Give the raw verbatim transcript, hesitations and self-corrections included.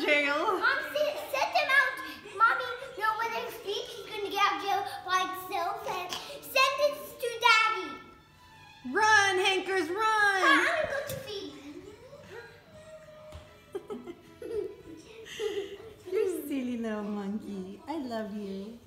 jail. Mom, set, set them out. Mommy, no, when they speak, he's going to get out of jail by himself and send it to Daddy. Run, Hankers, run. I'm going to go to feed. You're silly little monkey. I love you.